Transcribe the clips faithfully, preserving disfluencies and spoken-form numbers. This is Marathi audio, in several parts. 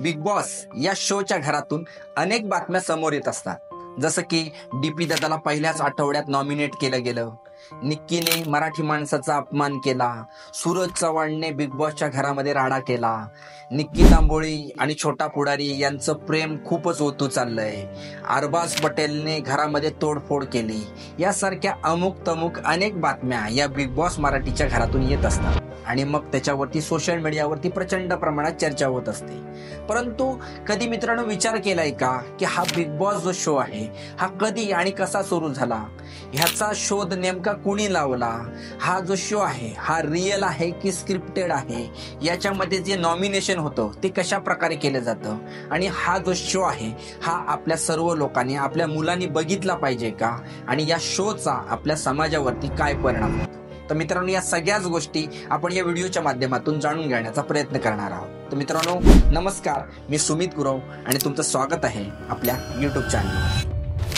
बिग बॉस या शोच्या घरातून अनेक बातम्या समोर येत असतात. जसं की डीपी दादाला पहिल्याच आठवड्यात नॉमिनेट केलं गेलं, निक्कीने मराठी माणसाचा अपमान केला, सूरज चव्हाणने बिग बॉसच्या घरामध्ये राडा केला, निक्की तांबोळी आणि छोटा पुढारी यांचं प्रेम खूपच ओतू चाललंय, अरबाज पटेलने घरामध्ये तोडफोड केली, यासारख्या अमुक तमुक अनेक बातम्या या बिग बॉस मराठीच्या घरातून येत असतात आणि मग त्याच्यावरती सोशल मीडियावरती प्रचंड प्रमाणात चर्चा होत असते. परंतु कधी मित्रांनो विचार केलाय का की हा बिग बॉस जो शो आहे हा कधी आणि कसा सुरू झाला, ह्याचा शोध नेमका कुणी लावला, हा जो शो आहे हा रिअल आहे की स्क्रिप्टेड आहे, याच्यामध्ये जे नॉमिनेशन होतं ते कशा प्रकारे केलं जातं आणि हा जो शो आहे हा आपल्या सर्व लोकांनी आपल्या मुलांनी बघितला पाहिजे का आणि या शोचा आपल्या समाजावरती काय परिणाम होतो. तर मित्रांनो या सगळ्याच गोष्टी आपण या व्हिडिओच्या माध्यमातून जाणून घेण्याचा प्रयत्न करणार आहोत. तर मित्रांनो नमस्कार, मी सुमित गुरव आणि तुमचं स्वागत आहे आपल्या यूट्यूब चॅनलवर.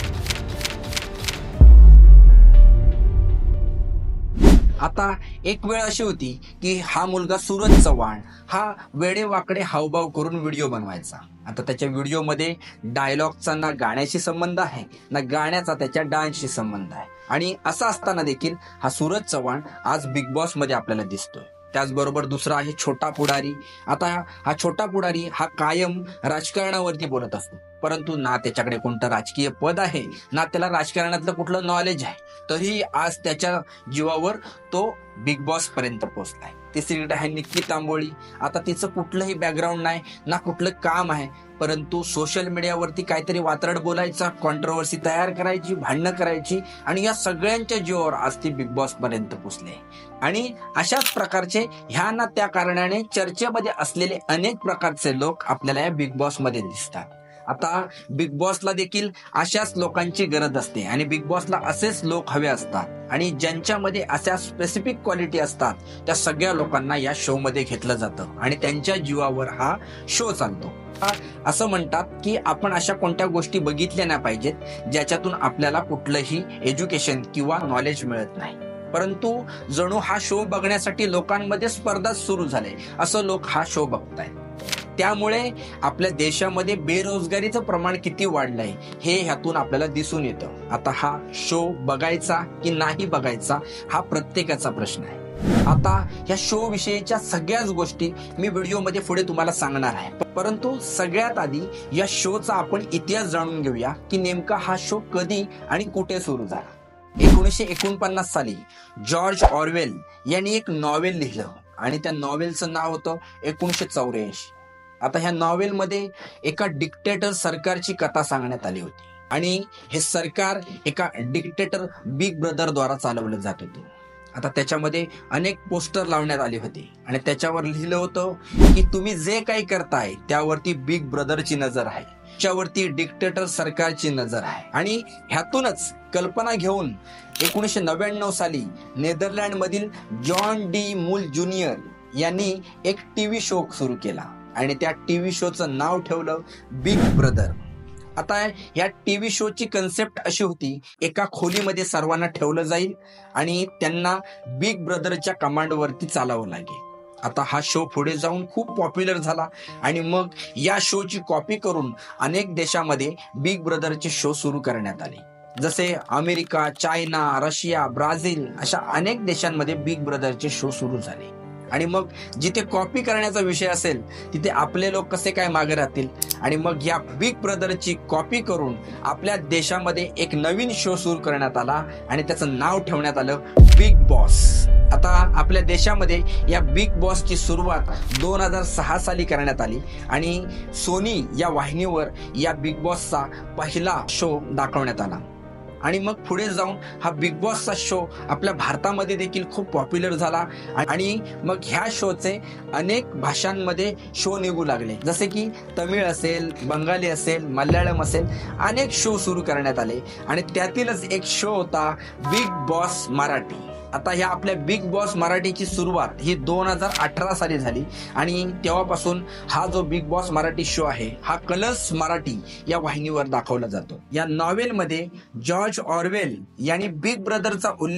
आता एक वेळ अशी होती की हा मुलगा सूरज चव्हाण हा वेडेवाकडे हावभाव करून व्हिडिओ बनवायचा. आता त्याच्या व्हिडिओमध्ये डायलॉगचा ना गाण्याशी संबंध आहे ना गाण्याचा त्याच्या डान्सशी संबंध आहे आणि असं असताना देखील हा सूरज चव्हाण आज बिग बॉस मध्ये आपल्याला दिसतोय. त्याचबरोबर दुसरा आहे छोटा पुढारी. आता हा छोटा पुढारी हा कायम राजकारणावरती बोलत असतो, परंतु ना त्याच्याकडे कोणतं राजकीय पद आहे ना त्याला राजकारणातलं कुठलं नॉलेज आहे, तरी आज त्याच्या जीवावर तो बिग बॉस पर्यंत पोहोचलाय. तिसरीकडे आहे निक्की तांबोळी. आता तिचं कुठलंही बॅकग्राऊंड नाही ना कुठलं काम आहे, परंतु सोशल मीडियावरती काहीतरी वात्रट बोलायचा, कॉन्ट्रोवर्सी तयार करायची, भांडणं करायची आणि या सगळ्यांच्या जीवावर आज ती बिग बॉस पर्यंत पोहोचले. आणि अशाच प्रकारचे ह्या ना त्या कारणाने चर्चेमध्ये असलेले अनेक प्रकारचे लोक आपल्याला या बिग बॉस मध्ये दिसतात. आता बिग बॉसला देखील अशाच लोकांची गरज असते आणि बिग बॉसला असेच लोक हवे असतात आणि ज्यांच्यामध्ये अशा स्पेसिफिक क्वालिटी असतात त्या सगळ्या लोकांना या शो मध्ये घेतलं जातं आणि त्यांच्या जीवावर हा शो चालतो. असं म्हणतात की आपण अशा कोणत्या गोष्टी बघितल्या नाही पाहिजेत ज्याच्यातून आपल्याला कुठलंही एज्युकेशन किंवा नॉलेज मिळत नाही, परंतु जणू हा शो बघण्यासाठी लोकांमध्ये स्पर्धा सुरू झाली, असं लोक हा शो बघतायत. त्यामुळे आपल्या देशामध्ये बेरोजगारीचं प्रमाण किती वाढलंय हे ह्यातून आपल्याला दिसून येतं. आता हा शो बघायचा की नाही बघायचा हा प्रत्येकाचा प्रश्न आहे. आता या शो विषयीच्या सगळ्याच गोष्टी मी व्हिडिओमध्ये पुढे तुम्हाला सांगणार आहे, परंतु सगळ्यात आधी या शोचा आपण इतिहास जाणून घेऊया की नेमका हा शो कधी आणि कुठे सुरू झाला. एकोणीसशे एकोणपन्नास साली जॉर्ज ऑरवेल यांनी एक नॉवेल लिहिलं आणि त्या नॉवेलचं नाव होतं एकोणीसशे चौऱ्याऐंशी. आता ह्या नॉवेलमध्ये एका डिक्टेटर सरकारची कथा सांगण्यात आली होती आणि हे सरकार एका डिक्टेटर बिग ब्रदर द्वारा चालवलं जात होतं. आता त्याच्यामध्ये अनेक पोस्टर लावण्यात आले होते आणि त्याच्यावर लिहिलं होतं की तुम्ही जे काही करताय त्यावरती बिग ब्रदरची नजर आहे, त्याच्यावरती डिक्टेटर सरकारची नजर आहे. आणि ह्यातूनच कल्पना घेऊन एकोणीसशे नव्याण्णव साली नेदरलँड मधील जॉन डी मूल ज्युनियर यांनी एक टीव्ही शो सुरू केला आणि त्या टीव्ही शोचं नाव ठेवलं बिग ब्रदर. आता या टीव्ही शोची कन्सेप्ट अशी होती, एका खोलीमध्ये सर्वांना ठेवलं जाईल आणि त्यांना बिग ब्रदरच्या कमांडवरती चालावं लागेल. आता हा शो पुढे जाऊन खूप पॉप्युलर झाला आणि मग या शोची कॉपी करून अनेक देशामध्ये बिग ब्रदरचे शो सुरू करण्यात आले. जसे अमेरिका, चायना, रशिया, ब्राझील अशा अनेक देशांमध्ये बिग ब्रदरचे शो सुरू झाले. आणि मग जिथे कॉपी करण्याचा विषय असेल तिथे आपले लोक कसे काय मागे राहतील आणि मग या बिग ब्रदरची कॉपी करून आपल्या देशामध्ये एक नवीन शो सुरू करण्यात आला आणि त्याचं नाव ठेवण्यात आलं बिग बॉस. आता आपल्या देशामध्ये या बिग बॉसची सुरुवात दोन हजार सहा साली करण्यात आली आणि सोनी या वाहिनीवर या बिग बॉसचा पहिला शो दाखवण्यात आला. आणि मग पुढे जाऊन हा बिग बॉसचा शो आपल्या भारतामध्ये देखील खूप पॉप्युलर झाला आणि मग ह्या शोचे अनेक भाषांमध्ये शो निघू लागले, जसे की तमिळ असेल, बंगाली असेल, मल्याळम असेल, अनेक शो सुरू करण्यात आले आणि त्यातीलच एक शो होता बिग बॉस मराठी. आता ह्या आपल्या बिग बॉस मराठीची सुरुवात ही दोन हजार अठरा साली झाली आणि तेव्हापासून हा जो बिग बॉस मराठी शो आहे हा कलर्स मराठी या वाहिनीवर दाखवला जातो. या नॉवेलमध्ये जॉर्ज ऑरवेल यांनी बिग ब्रदरचा उल्लेख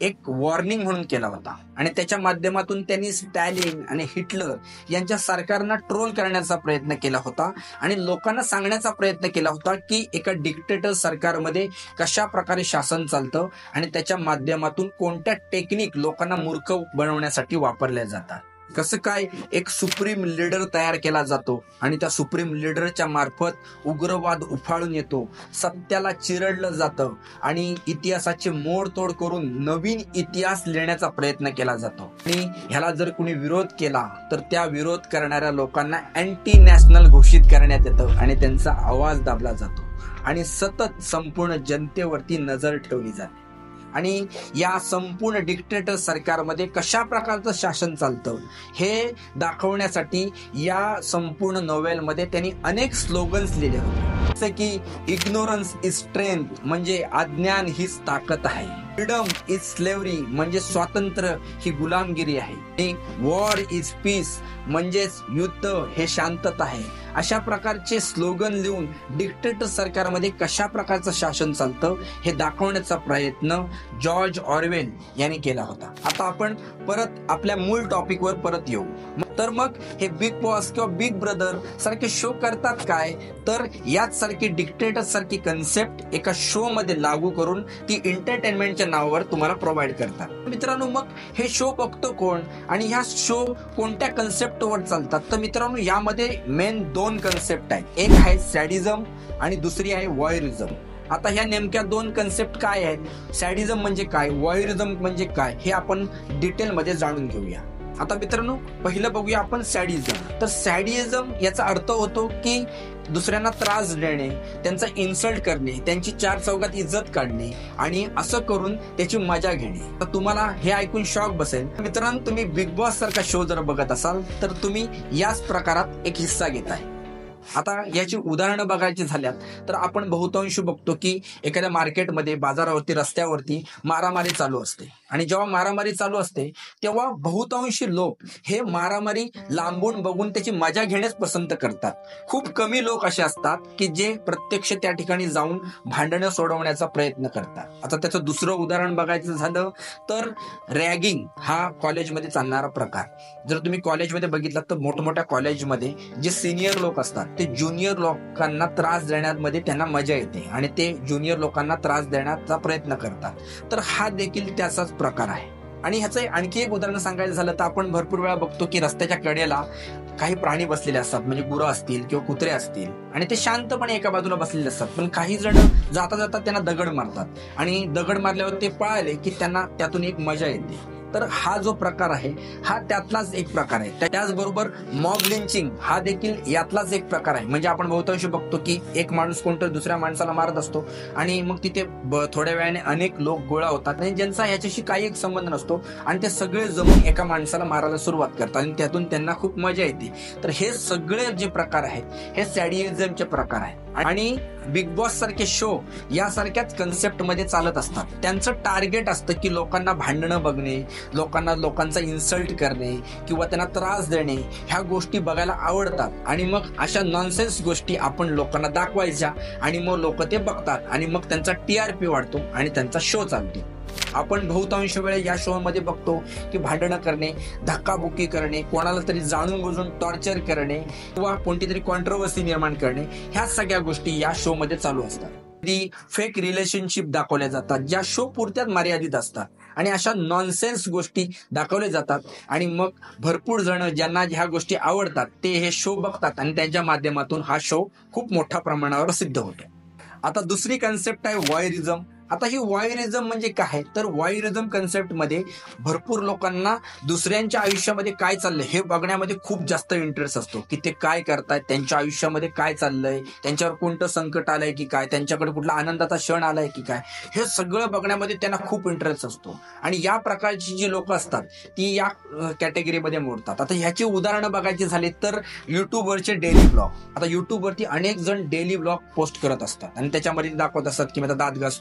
एक वॉर्निंग म्हणून केला होता आणि त्याच्या माध्यमातून त्यांनी स्टॅलिन आणि हिटलर यांच्या सरकारना ट्रोल करण्याचा प्रयत्न केला होता आणि लोकांना सांगण्याचा प्रयत्न केला होता की एका डिक्टेटर सरकारमध्ये कशा प्रकारे शासन चालतं आणि त्याच्या माध्यमातून कोणत्या टेक्निक लोकांना मूर्ख बनवण्यासाठी वापरल्या जातात. कसं काय एक सुप्रीम लीडर तयार केला जातो आणि त्या सुप्रीम लीडरच्या मार्फत उग्रवाद उफाळून येतो, सत्याला चिरडलं जातं आणि इतिहासाचे मोडतोड करून नवीन इतिहास लिहिण्याचा प्रयत्न केला जातो. आणि ह्याला जर कुणी विरोध केला तर त्या विरोध करणाऱ्या लोकांना अँटी नॅशनल घोषित करण्यात येतं आणि त्यांचा आवाज दाबला जातो आणि सतत संपूर्ण जनतेवरती नजर ठेवली जाते. आणि या संपूर्ण डिक्टेटर सरकारमध्ये कशा प्रकारचं शासन चालतं हे दाखवण्यासाठी या संपूर्ण नोवेलमध्ये त्यांनी अनेक स्लोगन्स लिहिले होते, जसे की इग्नोरन्स इज स्ट्रेंथ म्हणजे अज्ञान हीच ताकद आहे, फ्रीडम इज स्लेव्हरी म्हणजे स्वातंत्र्य ही गुलामगिरी आहे, आणि वॉर इज पीस म्हणजेच युद्ध हे शांतता आहे. अशा प्रकारचे स्लोगन लिहून डिक्टेटर सरकारमध्ये कशा प्रकारचं शासन चालतं हे दाखवण्याचा प्रयत्न जॉर्ज ऑरवेल यांनी केला होता. आता आपण परत आपल्या मूळ टॉपिकवर परत येऊ. तर मग हे बिग बॉस किंवा बिग ब्रदर सारखे शो करतात काय, तर याच सारखी डिक्टेटर सारखी कन्सेप्ट एका शो मध्ये लागू करून ती एंटरटेनमेंटच्या नावावर तुम्हाला प्रोव्हाइड करतात. मित्रांनो, मग हे शो बघतो कोण आणि ह्या शो कोणत्या कन्सेप्ट वर चालतात? तर मित्रांनो, यामध्ये मेन दोन कन्सेप्ट आहेत. एक आहे सॅडिझम आणि दुसरी आहे वॉयरिझम. आता ह्या नेमक्या दोन कन्सेप्ट काय आहेत, सॅडिझम म्हणजे काय, वॉयरिझम म्हणजे काय, हे आपण डिटेलमध्ये जाणून घेऊया. आता मित्रांनो, पहिलं बघूया आपण सॅडिझम. तर सॅडिझम याचा अर्थ होतो की दुसऱ्यांना त्रास देणे, त्यांचा इन्सल्ट करणे, त्यांची चार चौघात इज्जत काढणे आणि असं करून त्याची मजा घेणे. तर तुम्हाला हे ऐकून शॉक बसेल. मित्रांनो, तुम्ही बिग बॉस सारखा शो जर बघत असाल तर तुम्ही याच प्रकारात एक हिस्सा घेताय. आता याची उदाहरणं बघायची झाल्यात तर आपण बहुतांश बघतो की एखाद्या मार्केटमध्ये, बाजारावरती, रस्त्यावरती मारामारी चालू असते आणि जेव्हा मारामारी चालू असते तेव्हा बहुतांशी लोक हे मारामारी लांबून बघून त्याची मजा घेण्यास पसंत करतात. खूप कमी लोक असे असतात की जे प्रत्यक्ष त्या ठिकाणी जाऊन भांडणं सोडवण्याचा प्रयत्न करतात. आता त्याचं दुसरं उदाहरण बघायचं झालं तर रॅगिंग हा कॉलेजमध्ये चालणारा प्रकार. जर तुम्ही कॉलेजमध्ये बघितलं तर मोठमोठ्या कॉलेजमध्ये जे सिनियर लोक असतात ते ज्युनियर लोकांना त्रास देण्यामध्ये त्यांना मजा येते आणि ते ज्युनियर लोकांना त्रास देण्याचा प्रयत्न करतात. तर हा देखील त्याचाच प्रकार आहे. आणि ह्याचं आणखी एक उदाहरण सांगायचं झालं तर आपण भरपूर वेळा बघतो की रस्त्याच्या कडेला काही प्राणी बसलेले असतात, म्हणजे गुरं असतील किंवा कुत्रे असतील आणि ते शांतपणे एका बाजूला बसलेले असतात. पण काही जण जाता जाता त्यांना दगड मारतात आणि दगड मारल्यावर ते पळाले की त्यांना त्यातून एक मजा येते. तर हा जो प्रकार आहे हा त्यातलाच एक प्रकार आहे. त्याचबरोबर मॉब लिंचिंग हा देखील यातलाच एक प्रकार आहे. म्हणजे आपण बहुतांश बघतो की एक माणूस कोणतरी दुसऱ्या माणसाला मारत असतो आणि मग तिथे थोड्या वेळाने अनेक लोक गोळा होतात आणि ज्यांचा ह्याच्याशी काही एक संबंध नसतो आणि ते सगळे जमून एका माणसाला मारायला सुरुवात करतात आणि त्यातून त्यांना खूप मजा येते. तर हे सगळे जे प्रकार आहेत हे सॅडिझमचे प्रकार आहेत. आणि बिग बॉस सारखे शो यासारख्याच कन्सेप्ट मध्ये चालत असतात. त्यांचं टार्गेट असतं की लोकांना भांडणं बघणे, लोकांना लोकांचा इन्सल्ट करणे किंवा त्यांना त्रास देणे, ह्या गोष्टी बघायला आवडतात. आणि मग अशा नॉनसेन्स गोष्टी आपण लोकांना दाखवायच्या आणि मग लोक ते बघतात आणि मग त्यांचा टी आर पी वाढतो आणि त्यांचा शो चालतो. आपण बहुतांश वेळे या शो मध्ये बघतो की भांडणं करणे, धक्काबुक्की करणे, कोणाला तरी जाणून बुजून टॉर्चर करणे किंवा कोणती तरी कॉन्ट्रोवर्सी निर्माण करणे, ह्या सगळ्या गोष्टी या शो मध्ये चालू असतात. ती फेक रिलेशनशिप दाखवल्या जातात ज्या शो पुरत्यात मर्यादित असतात आणि अशा नॉनसेन्स गोष्टी दाखवल्या जातात. आणि मग भरपूर जण ज्यांना ह्या गोष्टी आवडतात ते हे शो बघतात आणि त्यांच्या माध्यमातून हा शो खूप मोठ्या प्रमाणावर सिद्ध होतो. आता दुसरी कन्सेप्ट आहे वॉयरिझम. आता ही वॉयरिझम म्हणजे काय, तर वॉयरिझम कन्सेप्ट मध्ये भरपूर लोकांना दुसऱ्यांच्या आयुष्यामध्ये काय चाललंय हे बघण्यामध्ये खूप जास्त इंटरेस्ट असतो की ते काय करतायत, त्यांच्या आयुष्यामध्ये काय चाललंय, त्यांच्यावर कोणतं संकट आलंय की काय, त्यांच्याकडे कुठला आनंदाचा क्षण आलाय की काय, हे सगळं बघण्यामध्ये त्यांना खूप इंटरेस्ट असतो. आणि या प्रकारची जी लोक असतात ती या कॅटेगरीमध्ये मोडतात. आता ह्याची उदाहरणं बघायची झाली तर युट्यूबवरचे डेली ब्लॉग. आता युट्यूबवरती अनेक जण डेली ब्लॉग पोस्ट करत असतात आणि त्याच्यामध्ये दाखवत असतात की मी आता दात घासतोय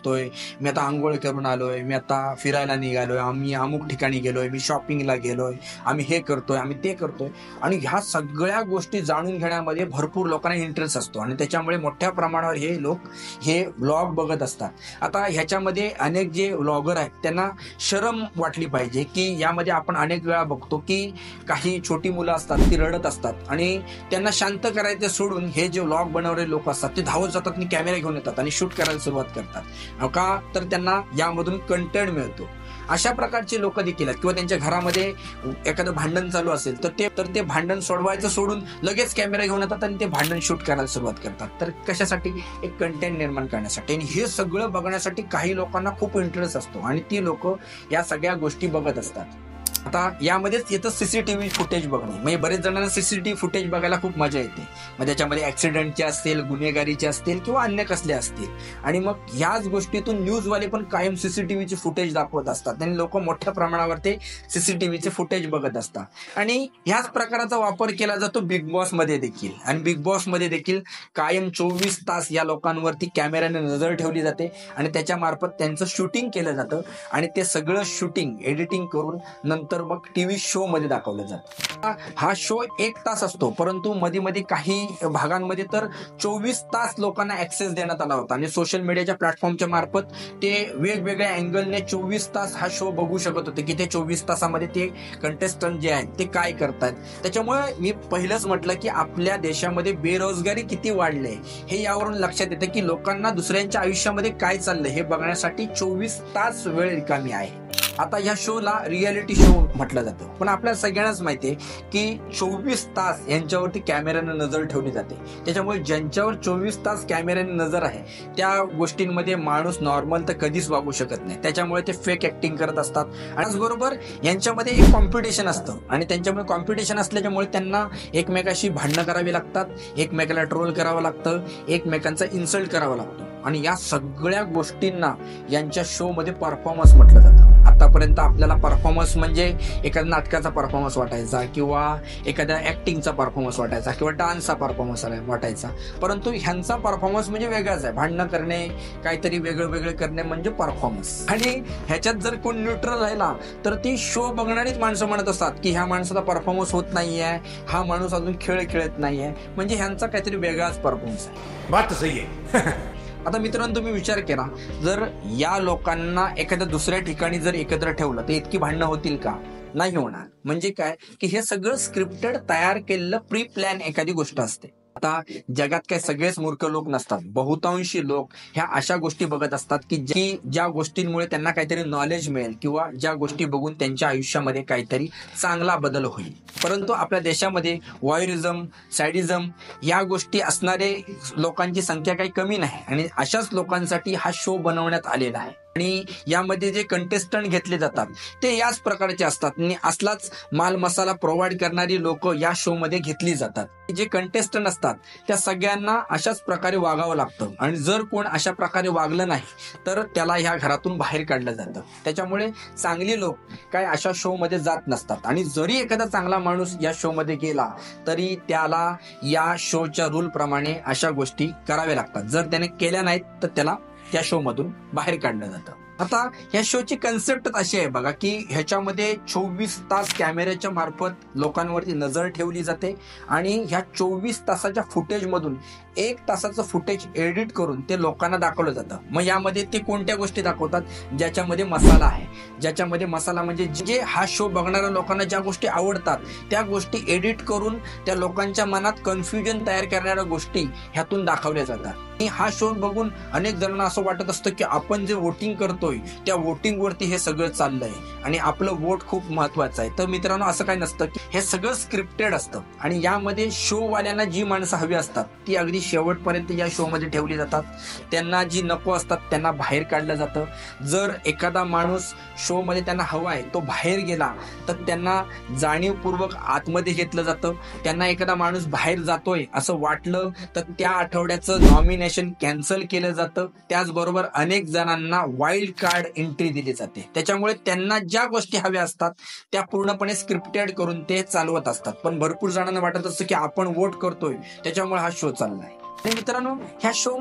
मी आता आंघोळ करून आलोय, मी आता फिरायला निघालोय, आम्ही अमुक ठिकाणी गेलोय, मी शॉपिंगला गेलोय, आम्ही हे करतोय, आम्ही ते करतोय. आणि ह्या सगळ्या गोष्टी जाणून घेण्यामध्ये भरपूर लोकांना इंटरेस्ट असतो आणि त्याच्यामुळे मोठ्या प्रमाणावर हे लोक हे व्लॉग बघत असतात. आता ह्याच्यामध्ये अनेक जे व्लॉगर आहेत त्यांना शरम वाटली पाहिजे की यामध्ये आपण अनेक वेळा बघतो की काही छोटी मुलं असतात ती रडत असतात आणि त्यांना शांत करायचं सोडून हे जे व्लॉग बनवणारे लोक असतात ते धावत जातात आणि कॅमेरा घेऊन येतात आणि शूट करायला सुरुवात करतात. का तर त्यांना यामधून कंटेंट मिळतो. अशा प्रकारचे लोक देखील आहेत. किंवा त्यांच्या घरामध्ये एखादं भांडण चालू असेल तर ते तर ते भांडण सोडवायचं सोडून लगेच कॅमेरा घेऊन येतात आणि ते भांडण शूट करायला सुरुवात करतात. तर कशासाठी? एक कंटेंट निर्माण करण्यासाठी. आणि हे सगळं बघण्यासाठी काही लोकांना खूप इंटरेस्ट असतो आणि ती लोक या सगळ्या गोष्टी बघत असतात. आता यामध्येच येतं सीसीटीव्ही फुटेज बघणे. म्हणजे बरेच जणांना सीसीटीव्ही फुटेज बघायला खूप मजा येते. मग त्याच्यामध्ये ऍक्सिडेंटचे असतील, गुन्हेगारीचे असतील किंवा अन्य कसले असतील. आणि मग ह्याच गोष्टीतून न्यूजवाले पण कायम सीसीटीव्हीचे फुटेज दाखवत असतात आणि लोक मोठ्या प्रमाणावर ते सीसीटीव्हीचे फुटेज बघत असतात. आणि ह्याच प्रकाराचा वापर केला जातो बिग बॉस मध्ये देखील. आणि बिग बॉस मध्ये देखील कायम चोवीस तास या लोकांवरती कॅमेऱ्याने नजर ठेवली जाते आणि त्याच्या मार्फत त्यांचं शूटिंग केलं जातं आणि ते सगळं शूटिंग एडिटिंग करून नंतर तर मग टीव्ही शो मध्ये दाखवलं जातं. हा शो एक तास असतो, परंतु मध्ये मध्ये काही भागांमध्ये तर चोवीस तास लोकांना ऍक्सेस देण्यात आला होता आणि सोशल मीडियाच्या प्लॅटफॉर्मच्या मार्फत ते वेगवेगळ्या अँगलने चोवीस तास हा शो बघू शकत होते की ते चोवीस तासामध्ये ते कंटेस्टंट जे आहेत ते काय करतात. त्याच्यामुळे मी पहिलंच म्हटलं की आपल्या देशामध्ये बेरोजगारी किती वाढली हे यावरून लक्षात येतं की लोकांना दुसऱ्यांच्या आयुष्यामध्ये काय चाललंय हे बघण्यासाठी चोवीस तास वेळ रिकामी आहे. आता या शोला रियालिटी शो म्हटलं जातं, पण आपल्याला सगळ्यांनाच माहितीये की चोवीस तास यांच्यावरती कॅमेऱ्याने नजर ठेवली जाते. त्याच्यामुळे ज्यांच्यावर चोवीस तास कॅमेऱ्याने नजर आहे त्या गोष्टींमध्ये माणूस नॉर्मल तर कधीच वागू शकत नाही. त्याच्यामुळे ते फेक ऍक्टिंग करत असतात. आणि त्याचबरोबर यांच्यामध्ये एक कॉम्पिटिशन असतं आणि त्यांच्यामुळे कॉम्पिटिशन असल्याच्यामुळे त्यांना एकमेकाशी भांडणं करावी लागतात, एकमेकाला ट्रोल करावं लागतं, एकमेकांचा इन्सल्ट करावा लागतो. आणि या सगळ्या गोष्टींना यांच्या शो मध्ये परफॉर्मन्स म्हटलं जातं. आतापर्यंत आपल्याला परफॉर्मन्स म्हणजे एखाद्या नाटकाचा परफॉर्मन्स वाटायचा किंवा एखाद्या ऍक्टिंगचा परफॉर्मन्स वाटायचा किंवा डान्सचा परफॉर्मन्स वाटायचा, परंतु ह्यांचा परफॉर्मन्स म्हणजे वेगळाच आहे. भांडणं करणे, काहीतरी वेगळं वेगळं करणे म्हणजे परफॉर्मन्स. आणि ह्याच्यात जर कोण न्यूट्रल राहिला तर ती शो बघणारीच माणसं म्हणत असतात की ह्या माणसाचा परफॉर्मन्स होत नाहीये, हा माणूस अजून खेळ खेळत नाहीये, म्हणजे ह्यांचा काहीतरी वेगळाच परफॉर्मन्स आहे. बात सही आहे. आता मित्रांनो, तुम्ही विचार केला जर या लोकांना एखाद्या दुसऱ्या ठिकाणी जर एकत्र ठेवलं तर इतकी भांडणं होतील का? नाही होणार. म्हणजे काय की हे सगळं स्क्रिप्टेड तयार केलेलं प्री प्लॅन एखादी गोष्ट असते. आता जगात काय सगळेच मूर्ख लोक नसतात. बहुतांशी लोक ह्या अशा गोष्टी बघत असतात की ज्या गोष्टींमुळे त्यांना काहीतरी नॉलेज मिळेल किंवा ज्या गोष्टी बघून त्यांच्या आयुष्यामध्ये काहीतरी चांगला बदल होईल. परंतु आपल्या देशामध्ये वॉयरिझम, सॅडिझम या गोष्टी असणारे लोकांची संख्या काही कमी नाही आणि अशाच लोकांसाठी हा शो बनवण्यात आलेला आहे. आणि यामध्ये जे कंटेस्टंट घेतले जातात ते याच प्रकारचे असतात आणि असलाच माल मसाला प्रोव्हाइड करणारी लोक या शो मध्ये घेतली जातात. जे कंटेस्टंट असतात त्या सगळ्यांना अशाच प्रकारे वागावं लागतं आणि जर कोण अशा प्रकारे वागलं नाही तर त्याला ह्या घरातून बाहेर काढलं जातं. त्याच्यामुळे चांगली लोक काय अशा शो मध्ये जात नसतात आणि जरी एखादा चांगला माणूस या शो मध्ये गेला तरी त्याला या शोच्या रूल प्रमाणे अशा गोष्टी कराव्या लागतात. जर त्याने केल्या नाहीत तर त्याला त्या शो मधून बाहेर काढलं जातं. आता ह्या शोची कन्सेप्ट अशी आहे बघा की ह्याच्यामध्ये चोवीस तास कॅमेऱ्याच्या मार्फत लोकांवरती नजर ठेवली जाते आणि ह्या चोवीस तासाच्या फुटेज मधून एक तासाचं फुटेज एडिट करून ते लोकांना दाखवलं जातं. मग यामध्ये ते कोणत्या गोष्टी दाखवतात? ज्याच्यामध्ये मसाला आहे, ज्याच्यामध्ये मसाला म्हणजे जे हा शो बघणाऱ्या लोकांना ज्या गोष्टी आवडतात त्या गोष्टी एडिट करून त्या लोकांच्या मनात कन्फ्युजन तयार करणाऱ्या गोष्टी ह्यातून दाखवल्या जातात. आणि हा शो बघून अनेक जणांना असं वाटत असतं की आपण जे वोटिंग करतोय त्या वोटिंग वरती हे सगळं चाललंय आणि आपलं वोट खूप महत्वाचं आहे. तर मित्रांनो, असं काही नसतं की हे सगळं स्क्रिप्टेड असतं आणि यामध्ये शो वाल्यांना जी माणसं हवी असतात ती अगदी शेवटपर्यंत या शो मध्ये ठेवली जातात. त्यांना जी नको असतात त्यांना बाहेर काढलं जातं. जर एखादा माणूस शो मध्ये त्यांना हवा आहे तो बाहेर गेला तर त्यांना जाणीवपूर्वक आतमध्ये घेतलं जातं. त्यांना एखादा माणूस बाहेर जातोय असं वाटलं तर त्या आठवड्याचं नॉमिनेशन कॅन्सल केलं जातं. त्याचबरोबर अनेक जणांना वाईल्ड कार्ड एंट्री दिली जाते. त्याच्यामुळे त्यांना ज्या गोष्टी हव्या असतात त्या पूर्णपणे स्क्रिप्टेड करून ते चालवत असतात. पण भरपूर जणांना वाटत असतं की आपण वोट करतोय त्याच्यामुळे हा शो चाललाय. आणि मित्रांनो, ह्या शो मध्ये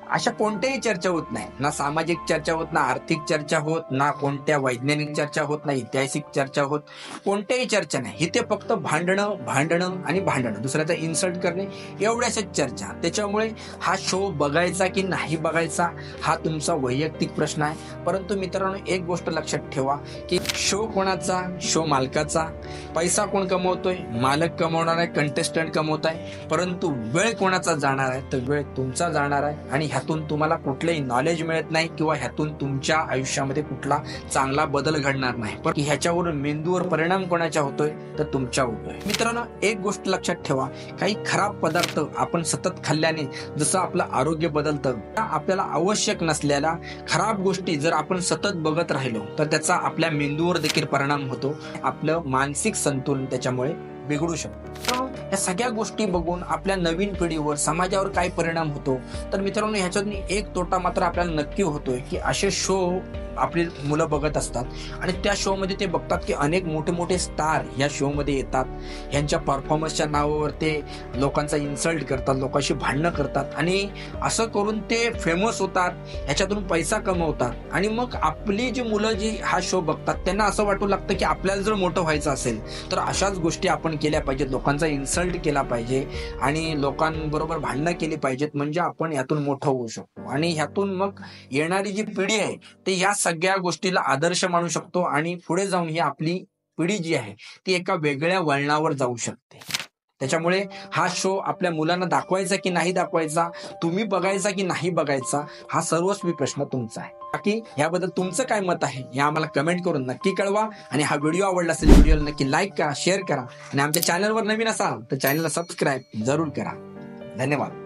अशा कोणत्याही चर्चा होत नाही, ना सामाजिक चर्चा होत, ना आर्थिक चर्चा होत, ना कोणत्या वैज्ञानिक चर्चा होत, ना ऐतिहासिक चर्चा होत, कोणत्याही चर्चा नाही. इथे फक्त भांडणं भांडणं आणि भांडणं, दुसऱ्याचा इन्सल्ट करणे, एवढ्याशाच चर्चा. त्याच्यामुळे हा शो बघायचा की नाही बघायचा हा तुमचा वैयक्तिक प्रश्न आहे. परंतु मित्रांनो, एक गोष्ट लक्षात ठेवा की शो कोणाचा? शो मालकाचा. पैसा कोण कमवतोय? मालक कमवणार आहे, कंटेस्टंट कमवत आहे. परंतु वेळ कोणाचा जाणार आहे? तर वेळ तुमचा जाणार आहे. आणि ह्यातून तुम्हाला कुठलंही नॉलेज मिळत नाही किंवा ह्यातून तुमच्या आयुष्यामध्ये कुठला चांगला बदल घडणार नाही. पण ह्याच्यावरून मेंदूवर परिणाम कोणाच्या होतोय? तर तुमच्या होतोय. मित्रांनो, एक गोष्ट लक्षात ठेवा, काही खराब पदार्थ आपण सतत खाल्ल्याने जसं आपलं आरोग्य बदलतं, आपल्याला आवश्यक नसलेल्या खराब गोष्टी जर आपण सतत बघत राहिलो तर त्याचा आपल्या मेंदूवर देखील परिणाम होतो. आपलं मानसिक संतुलन त्याच्यामुळे बिघडू शकतो. या सगळ्या गोष्टी बघून आपल्या नवीन पिढीवर, समाजावर काय परिणाम होतो? तर मित्रांनो, ह्याच्यातून एक तोटा मात्र आपल्याला नक्की होतोय की असे शो आपली मुलं बघत असतात आणि त्या शो मध्ये ते बघतात की अनेक मोठे मोठे स्टार या शो मध्ये येतात. यांच्या परफॉर्मन्सच्या नावावर ते लोकांचा इन्सल्ट करतात, लोकांशी भांडणं करतात आणि असं करून ते फेमस होतात, ह्याच्यातून पैसा कमवतात. आणि मग आपली जी मुलं जी हा शो बघतात त्यांना असं वाटू लागतं की आपल्याला जर मोठं व्हायचं असेल तर अशाच गोष्टी आपण केल्या पाहिजेत, लोकांचा इन्सल्ट केला पाहिजे आणि लोकांबरोबर भांडणं केली पाहिजेत, म्हणजे आपण यातून मोठं होऊ शकतो. आणि ह्यातून मग येणारी जी पिढी आहे ते या सगळ्या गोष्टीला आदर्श मानू शकतो आणि पुढे जाऊन ही आपली पिढी जी आहे ती एका वेगळ्या वळणावर जाऊ शकते. त्याच्यामुळे हा शो आपल्या मुलांना दाखवायचा की नाही दाखवायचा, तुम्ही बघायचा की नाही बघायचा, हा सर्वस्वी प्रश्न तुमचा आहे. बाकी याबद्दल तुमचं काय मत आहे हे आम्हाला कमेंट करून नक्की कळवा. आणि हा व्हिडिओ आवडला असेल व्हिडिओला नक्की लाईक करा, शेअर करा आणि आमच्या चॅनलवर नवीन असाल तर चॅनलला सबस्क्राईब जरूर करा. धन्यवाद.